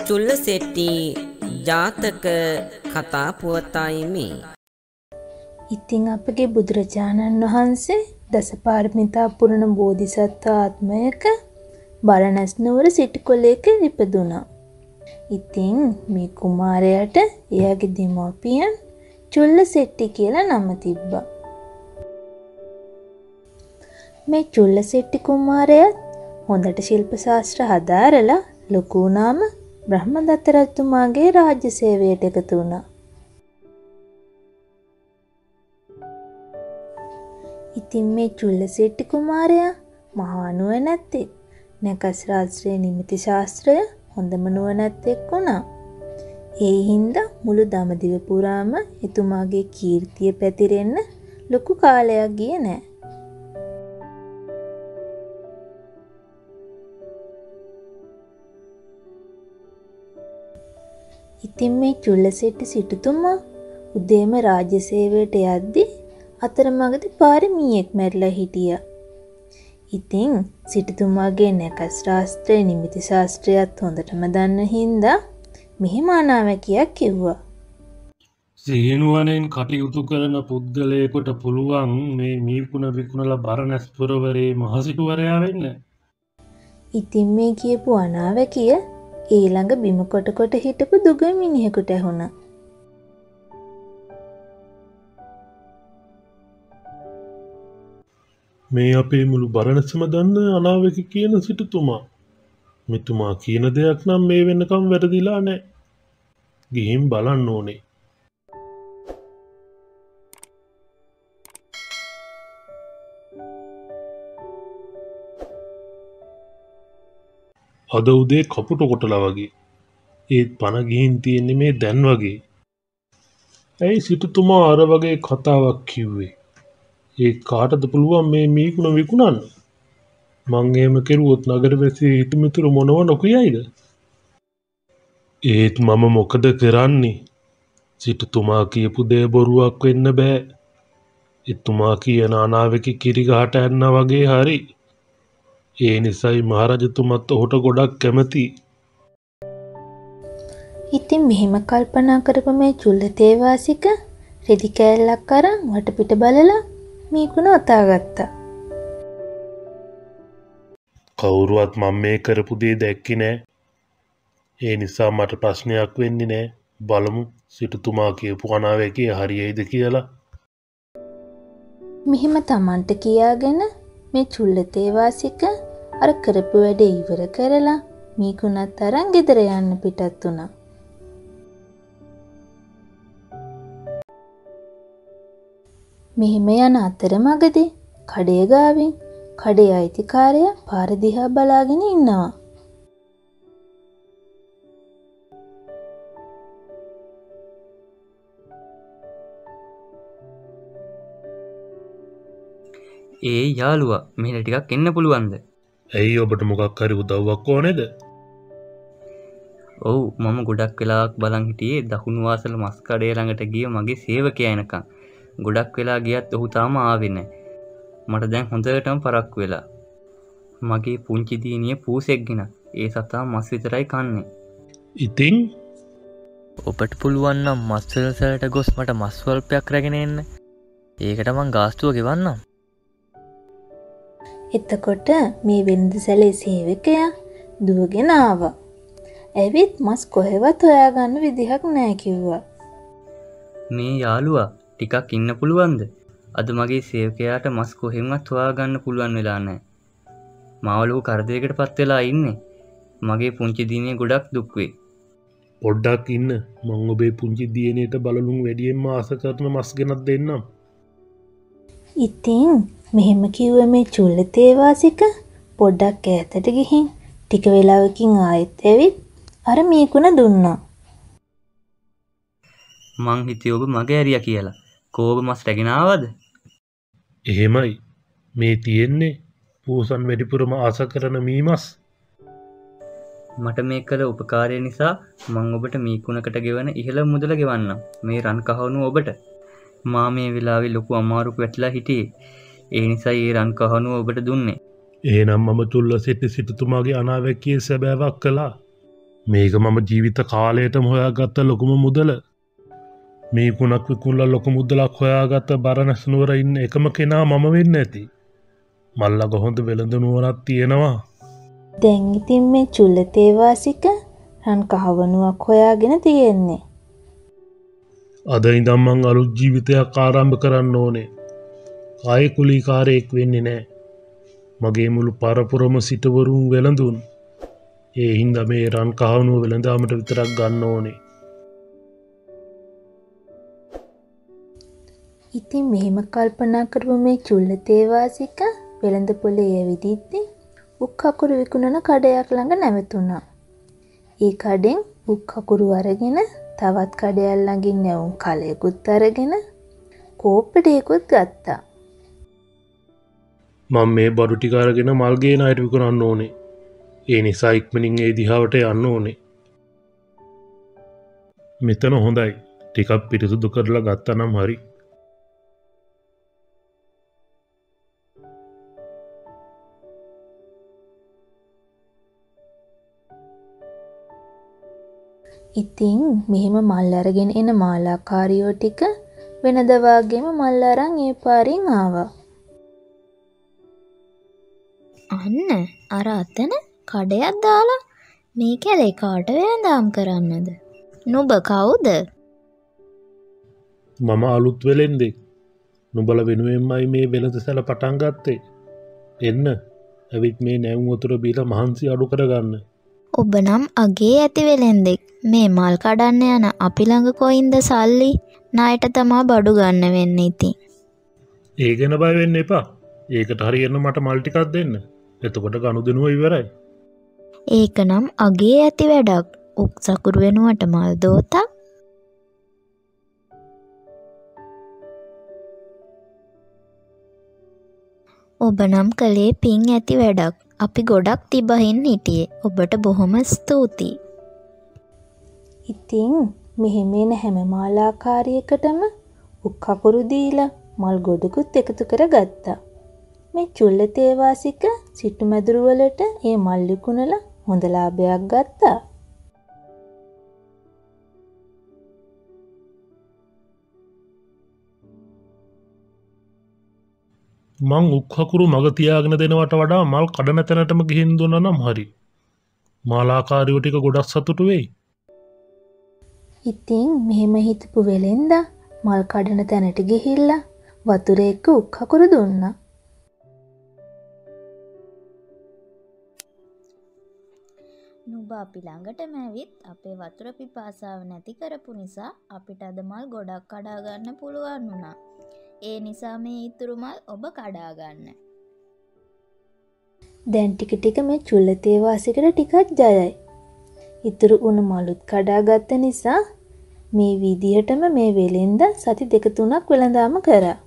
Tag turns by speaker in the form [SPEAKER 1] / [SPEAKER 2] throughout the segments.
[SPEAKER 1] චුල්ලසෙට්ටි ජාතක කතා පුවතයි මේ.
[SPEAKER 2] ඉතින් අපගේ බුදුරජාණන් වහන්සේ දසපාරමිතා පුරන බෝධිසත්ව ආත්මයක බරණැස් නුවර සිටිකොළයක ඉපදුණා. ඉතින් මේ කුමාරයාට එයාගේ දෙමව්පියන් චුල්ලසෙට්ටි කියලා නම තිබ්බා. මේ චුල්ලසෙට්ටි කුමාරයා හොඳට ශිල්ප ශාස්ත්‍ර හදාරලා ලොකු වුණාම බ්‍රහ්මදත්ත රජතුමාගේ රාජ්‍ය සේවයට එකතු වුණා. ඉතින් මේ චුල්ලසෙට්ටි කුමාරයා මහා නුවණැත්තෙක්. නැකස් ශාස්ත්‍රයේ නිමිති ශාස්ත්‍රය හොඳම නුවණැත්තෙක් වුණා. ඒ හින්දා මුළු දඹදිව පුරාම එතුමාගේ කීර්තිය පැතිරෙන්න ලොකු කාලයක් ගියේ නෑ. ඉතින් මේ චුල්ලසෙට්ටි සිටුතුමා උදේම රාජ්‍ය සේවයට යද්දී අතරමඟදී පාරේ මීයෙක් මැරිලා හිටියා. ඉතින් සිටුතුමාගේ නැකස් ශාස්ත්‍රයේ නිමිති ශාස්ත්‍රයත් හොඳටම දන්න හින්දා මෙහෙම අනාවැකියක් කිව්වා.
[SPEAKER 3] සිහිනුවණෙන් කටයුතු කරන පුද්ගලයෙකුට පුළුවන් මේ මීකුණ විකුණලා බරණැස් පුරවරේ මහසිටුවරයා වෙන්න.
[SPEAKER 2] ඉතින් මේ කියපු අනාවැකිය ඊළඟ බිම කොට හිටපු දුග මිනිහෙකුට ඇහුණා.
[SPEAKER 4] මේ අපේ මුළු බරණැසම දන්න අනාවැකි කියන සිටුතුමා. මෙතුමා කියන දෙයක් නම් මේ වෙනකම් වැරදිලා නැහැ. ගිහින් බලන්න ඕනේ. අද උදේ කපුට කොටලා වගේ. ඒත් පණ ගිහින් තියෙන්නේ මේ දැන් වගේ. ඇයි සිටුතුමා අර වගේ කතාවක් කිව්වේ? ඒ කාටද පුළුවන් මේ මීකුණ විකුණන්න? මං එහෙම කෙරුවොත් නගරවැසියෝ හිතමිතුරු මොනව නොකියයිද? ඒත් මම මොකද කරන්නේ? සිටුතුමා කියපු දේ බොරුවක් වෙන්න බෑ. එතුමා කියන අනාවැකි කිරි ගහට ඇන්නා වගේ හරි. ඒ නිසායි මහරජතුමත් ඔහුට ගොඩක් කැමතියි.
[SPEAKER 2] ඉතින් මෙහෙම කල්පනා කරපු මේ චුල්ලතේවාසික රෙදි කෑල්ලක් අරන් වටපිට බලලා මීකුණ ඔතාගත්තා.
[SPEAKER 4] කවුරුවත් මම මේ කරපු දේ දැක්කේ නෑ. ඒ නිසා මට ප්‍රශ්නයක් වෙන්නේ නෑ. බලමු සිටුතුමා කියපු අනාවැකිය හරියයිද කියලා.
[SPEAKER 2] මෙහෙම Tamanට කියාගෙන මේ චුල්ලතේවාසික අර කරපු වැඩේ ඉවර කරලා මීකුණත් අරන් ගෙදර යන්න පිටත් වුණා. මෙහෙම යන අතරමඟදී කඩේ ගාවින් කඩේ අයිතිකාරයා පාර දිහා බලාගෙන ඉන්නවා.
[SPEAKER 5] ඒ යාළුවා මෙහෙට ටිකක් එන්න පුළුවන්ද?
[SPEAKER 4] ඇයි ඔබට මොකක් හරි උදව්වක් ඕනේද?
[SPEAKER 5] ඔව් මම ගොඩක් වෙලාවක් බලන් හිටියේ දකුණු වාසල මස් කඩේ ළඟට ගිය මගේ සේවකයා එනකන්. ගොඩක් වෙලා ගියත් ඔහු තාම ආවේ නැහැ. මට දැන් හොඳටම පරක්කු වෙලා. මගේ පුංචි දිනිය පූසෙක් ගෙන ඒ සතා මස් විතරයි කන්නේ.
[SPEAKER 4] ඉතින්
[SPEAKER 6] ඔබට පුළුවන් නම් මස් වලට ගොස් මට මස් ස්වල්පයක් රැගෙන එන්න. ඒකට මං ගාස්තුව ගෙවන්නම්.
[SPEAKER 2] එතකොට මේ වෙළඳසැලේ සේවකයා දුවගෙන ආවා. ඇවිත් මස් කොහෙවත් හොයාගන්න විදිහක් නැහැ කිව්වා.
[SPEAKER 5] මේ යාළුවා ටිකක් ඉන්න පුළුවන්ද? අද මගේ සේවකයාට මස් කොහෙන්වත් හොයාගන්න පුළුවන් වෙලා නැහැ. මාව ලොකු කරදරයකටපත් වෙලා ඉන්නේ. මගේ පුංචි දිනේ ගොඩක් දුක් වේ.
[SPEAKER 4] පොඩ්ඩක් ඉන්න. මං ඔබේ පුංචි දියණියට බලලුන් වැඩියෙන්ම ආස කරන මස් ගෙනත් දෙන්නම්.
[SPEAKER 2] ඉතින් මෙහෙම කිව්ව මේ චුල්ලතේවාසික පොඩ්ඩක් ඈතට ගිහින් ටික වෙලාවකින් ආයෙත් ඇවිත් අර මීකුණ දුන්නා.
[SPEAKER 5] මං හිතුවේ ඔබ මගේ ඇරියා කියලා. කෝබ මස් රැගෙන ආවද?
[SPEAKER 4] එහෙමයි. මේ තියෙන්නේ පූසන් වැඩිපුරම ආස කරන මීමස්.
[SPEAKER 5] මට මේ කළ උපකාරය නිසා මං ඔබට මීකුණකට ගෙවන ඉහළ මුදල ගෙවන්නම්. මේ රන් කහවණු ඔබට. මා මේ වෙලාවේ ලොකු අමාරුවක් වැටලා හිටියේ. ඒ නිසා ඒ රන් කහවණු ඔබට දුන්නේ.
[SPEAKER 4] එහෙනම් මම චුල්ලසෙට්ටි සිටුතුමාගේ අනාවැකියේ සැබෑවක් කළා.
[SPEAKER 3] මේක මම ජීවිත කාලයටම හොයාගත්ත ලොකුම මුදල. මේ කුණක් විකුණලා ලොකු මුදලක් හොයාගත්ත බරණැස් නුවර ඉන්න එකම කෙනා මම වෙන්න ඇති. මල්ලග හොඳ වෙළඳ නුවරක් තියෙනවා.
[SPEAKER 2] දැන් ඉතින් මේ චුල්ලතේවාසික රන් කහවණුවක් හොයාගෙන තියෙන්නේ.
[SPEAKER 3] අද ඉඳන් මං අලුත් ජීවිතයක් ආරම්භ කරන්න ඕනේ. ආයේ කුලීකාරයෙක් වෙන්නේ නැහැ. මගේ මුළු පරපුරම සිටවරුන් වෙළඳුන්. ඒ හින්දා මේ රන් කහවණුව වෙළඳාමට විතරක් ගන්න ඕනේ.
[SPEAKER 2] ඉතින් මෙහෙම කල්පනා කරපු මේ චුල්ලතේවාසික වෙළඳ පොලේ ඇවිදිද්දී උක් කකුරු විකුණන කඩයක් ළඟ නැවතුණා. ඒ කඩෙන් උක් කකුරු අරගෙන තවත් කඩයක් ළඟින් නැවුම් කලයකුත් අරගෙන කෝප්පඩේකුත් ගත්තා.
[SPEAKER 3] මම මේ බඩු ටික අරගෙන මල් ගේන අයට විකුණන්න ඕනේ. ඒ නිසා ඉක්මනින් ඒ දිහාවට යන්න ඕනේ. මෙතන හොඳයි. ටිකක් පිරිසුදු කරලා ගත්තා නම් හරි.
[SPEAKER 2] ඉතින් මෙහෙම මල් අරගෙන එන මාලාකාරියෝ ටික වෙනද වාගේම මල් අරන් ඒ පාරින් ආවා.
[SPEAKER 7] අන්න අර අතන කඩයක් දාලා මේ කැලේ කාට වෙනදාම් කරන්නද? නුඹ කවුද?
[SPEAKER 3] මම අලුත් වෙලෙන්දෙක්. නුඹල වෙනුවෙන්මයි මේ වෙළඳසැල පටන් ගත්තේ. එන්න. ඇවිත් මේ නැවුම් වතුර බීලා මහන්සි අඩු කරගන්න.
[SPEAKER 7] ඔබ නම් අගේ ඇති වෙලෙන්දෙක්. මේ මල් කඩන්න යන අපි ළඟ කොයින්ද සල්ලි? ණයට තමා බඩු ගන්න වෙන්නේ ඉතින්.
[SPEAKER 3] ඒ ගැන බය වෙන්න එපා. ඒකට හරියන්න මට මල් ටිකක් දෙන්න. එතකොට ගනුදෙනුව ඉවරයි.
[SPEAKER 7] ඒක නම් අගේ ඇති වැඩක්. උක් සකුරු වෙනුවට මල් දෝතක්. ඔබ නම් කළේ පින් ඇති වැඩක්. අපි ගොඩක් තිබහින් හිටියේ. ඔබට බොහොම ස්තුතියි.
[SPEAKER 2] ඉතින් මෙහෙම එන හැම මාලාකාරියකටම උක් කකුරු දීලා මල් ගොඩකුත් එකතු කරගත්තා. මේ චුල්ලතේවාසික සිටු මැදුරු වලට ඒ මල් විකුණලා හොඳ ලාභයක් ගත්තා.
[SPEAKER 3] මං උක් හකුරු මග තියාගෙන දෙනවට වඩා මල් කඩන තැනටම ගිහින් දුන්නා නම් හරි. මාලාකාරියෝ ටික ගොඩක් සතුටු වෙයි.
[SPEAKER 2] ඉතින් මෙහෙම හිතපු වෙලෙන්දා මල් කඩන තැනට ගිහිල්ලා වතුර එක්ක උක් කකුරු දුන්නා.
[SPEAKER 7] නුඹ අපි ළඟටම ඇවිත් අපේ වතුර පිපාසාව නැති කරපු නිසා අපිට අද මල් ගොඩක් කඩා ගන්න පුළුවන් වුණා. ඒ නිසා මේ ඉතුරු මල් ඔබ කඩා ගන්න.
[SPEAKER 2] දැන් ටික ටික මේ චුල්ලතේවාසිකට ටිකක් ජයයි. ඉතුරු වුණු මලුත් කඩාගත්ත නිසා මේ විදිහටම මේ වෙලෙන්දා සති 2-3ක් වෙළඳාම කරා.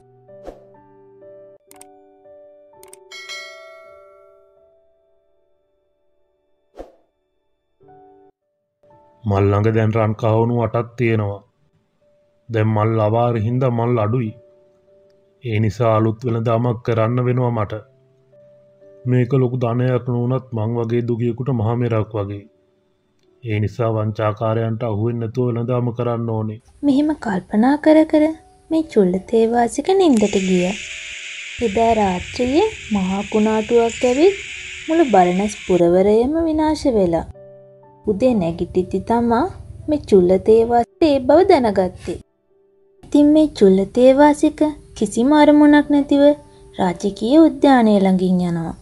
[SPEAKER 3] මල් ළඟ දැන් රන් කහවණු 8ක් තියෙනවා. දැන් මල් අවාරේ හින්දා මල් අඩුයි. ඒ නිසා අලුත් වෙළඳාමක් කරන්න වෙනවා මට. මේක ලොකු ධනයක් නුනත් මං වගේ දුගියෙකුට මහ මෙරක් වගේ. ඒ නිසා වංචාකාරයන්ට අහු වෙන්නේ නැතුව වෙළඳාම කරන්න ඕනේ.
[SPEAKER 2] මෙහෙම කල්පනා කර කර මේ චුල්ලතේවාසික නින්දට ගියා. එදා රාත්‍රියේ මහා කුණාටුවක් ඇවිත් මුළු බරණැස් පුරවරයම විනාශ වෙලා. උදේ නැගිටිද්දි තමා මේ චුල්ලතේවාසික ඒ බව දැනගත්තේ. ඉතින් මේ චුල්ලතේවාසික කිසිම අරමුණක් නැතිව රාජකීය උද්‍යානය ළඟින් යනවා.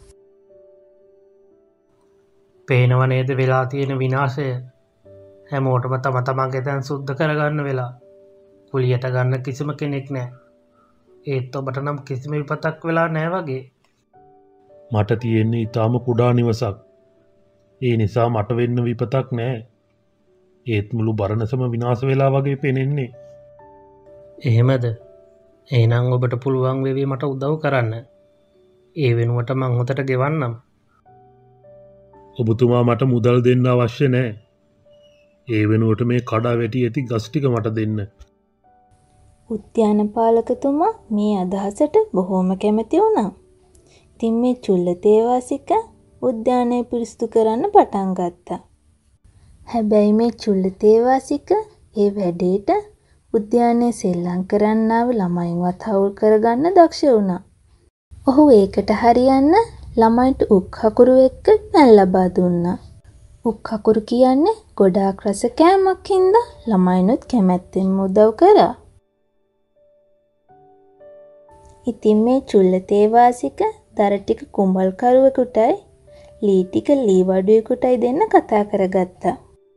[SPEAKER 8] පේනව නේද වෙලා තියෙන විනාශය? හැමෝටම තම තමන්ගේ තැන් සුද්ධ කරගන්න වෙලා. කුලියට ගන්න කිසිම කෙනෙක් නැහැ. ඒත් ඔබට නම් කිසිම විපතක් වෙලා නැහැ වගේ.
[SPEAKER 3] මට තියෙන්නේ ඊටාම කුඩා නිවසක්. ඒ නිසා මට වෙන්න විපතක් නැහැ. ඒත් මුළු බරණසම විනාශ වෙලා වගේ පේනෙන්නේ.
[SPEAKER 8] එහෙමද? එහෙනම් ඔබට පුළුවන් වෙවි මට උදව් කරන්න. ඒ වෙනුවට මං හොතට ගෙවන්නම්.
[SPEAKER 3] ඔබතුමා මට මුදල් දෙන්න අවශ්‍ය නැහැ. ඒ වෙනුවට මේ කඩා වැටි ඇති ගස් ටික මට දෙන්න.
[SPEAKER 2] උද්‍යාන පාලකතුමා මේ අදහසට බොහොම කැමති වුණා. ඉතින් මේ චුල්ලතේවාසික උද්‍යානය පිරිසිදු කරන්න පටන් ගත්තා. හැබැයි මේ චුල්ලතේවාසික ඒ වැඩේට උද්‍යානයේ සෙල්ලම් කරන්න ආව ළමයින්වත් හවුල් කරගන්න දක්ෂ වුණා. ඔහු ඒකට හරියන්න ළමයින්ට උක් හකුරු එක්ක පැන් ලබා දුන්නා. උක් හකුරු කියන්නේ ගොඩාක් රස කෑමක් හින්දා ළමයිනුත් කැමැත්තෙන්ම උදව් කරා. ඉතින් මේ චුල්ලතේවාසික දර ටික කුඹල්කරුවෙකුටයි ලී ටික ලී වඩුවෙකුටයි දෙන්න කතා කරගත්තා.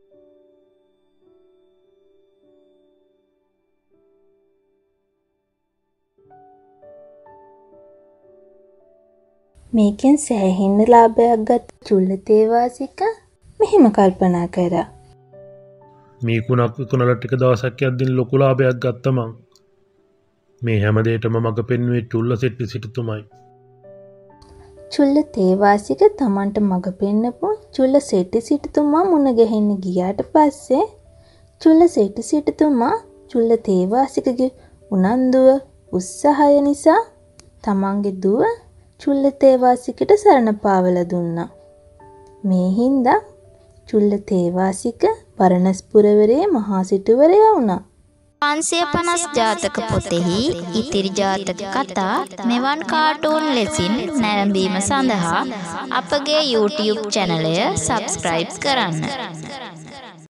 [SPEAKER 2] මේකෙන් සෑහෙන්න ලාභයක් ගත් චුල්ලතේවාසික මෙහෙම කල්පනා කරා.
[SPEAKER 3] මීකුණක් විකුණලා ටික දවසක් යද්දී ලොකු ලාභයක් ගත්තා මං. මේ හැමදේටම මග පෙන්වුවේ චුල්ලසෙට්ටි සිටුතුමයි.
[SPEAKER 2] චුල්ලතේවාසික තමන්ට මග පෙන්නපු චුල්ලසෙට්ටි සිටුතුමා මුණ ගැහෙන්න ගියාට පස්සේ චුල්ලසෙට්ටි සිටුතුමා චුල්ලතේවාසිකගේ උනන්දුව උත්සාහය නිසා තමන්ගේ දුව චුල්ලතේවාසිකට සරණ පාවලා දුන්නා. මේ හින්දා චුල්ලතේවාසික බරණස් පුරවරේ මහා සිටුවරයා වුණා.
[SPEAKER 7] 550 ජාතක පොතෙහි ඉතිරි ජාතක කතා මෙවන් කාටූන් ලෙසින් නැරඹීම සඳහා අපගේ YouTube චැනලය සබ්ස්ක්‍රයිබ් කරන්න.